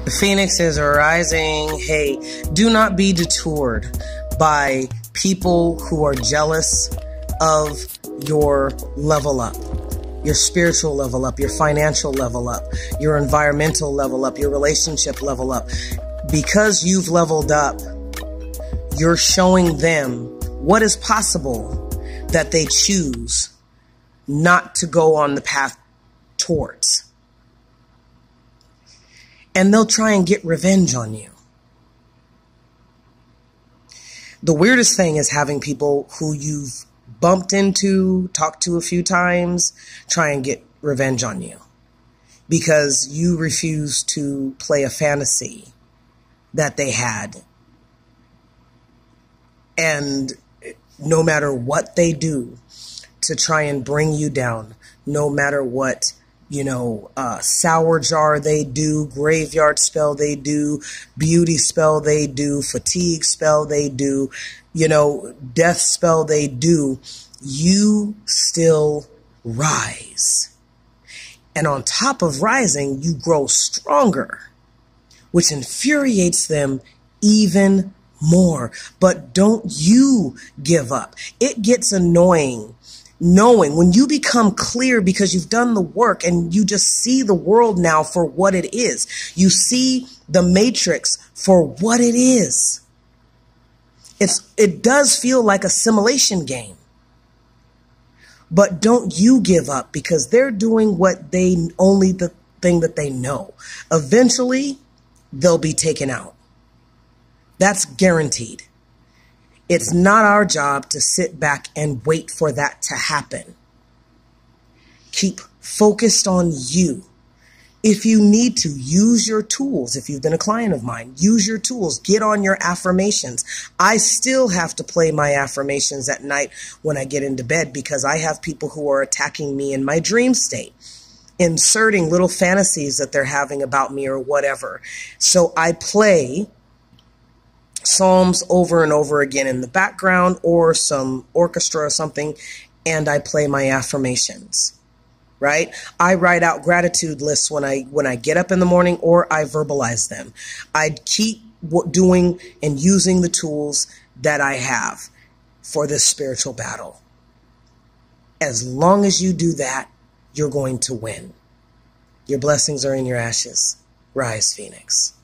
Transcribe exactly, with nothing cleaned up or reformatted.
The phoenixes are rising. Hey, do not be detoured by people who are jealous of your level up, your spiritual level up, your financial level up, your environmental level up, your relationship level up. Because you've leveled up, you're showing them what is possible that they choose not to go on the path towards. And they'll try and get revenge on you. The weirdest thing is having people who you've bumped into, talked to a few times, try and get revenge on you because you refuse to play a fantasy that they had. And no matter what they do to try and bring you down, no matter what, you know, uh, sour jar they do, graveyard spell they do, beauty spell they do, fatigue spell they do, you know, death spell they do, you still rise. And on top of rising, you grow stronger, which infuriates them even more. But don't you give up. It gets annoying knowing when you become clear because you've done the work and you just see the world now for what it is. You see the matrix for what it is. It's, it does feel like a simulation game. But don't you give up because they're doing what they, only the thing that they know. Eventually, they'll be taken out. That's guaranteed. It's not our job to sit back and wait for that to happen. Keep focused on you. If you need to, use your tools. If you've been a client of mine, use your tools. Get on your affirmations. I still have to play my affirmations at night when I get into bed because I have people who are attacking me in my dream state, inserting little fantasies that they're having about me or whatever. So I play Psalms over and over again in the background or some orchestra or something, and I play my affirmations, right? I write out gratitude lists when I when I get up in the morning, or I verbalize them. I keep doing and using the tools that I have for this spiritual battle. As long as you do that, you're going to win. Your blessings are in your ashes. Rise, Phoenix.